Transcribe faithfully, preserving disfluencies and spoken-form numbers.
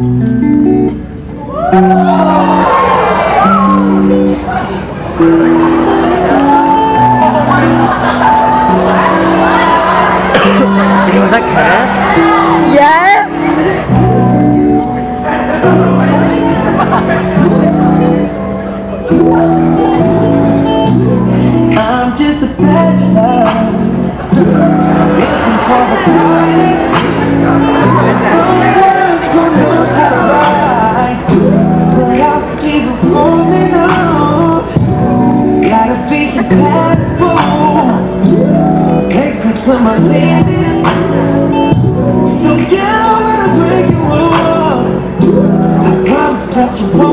Was that Kat? Yes! I'm just a bachelor, looking for a party. Someone who knows how to ride without even falling off. Gotta be compatible, takes me to my limits. So girl, when I break you off, I promise that you won't.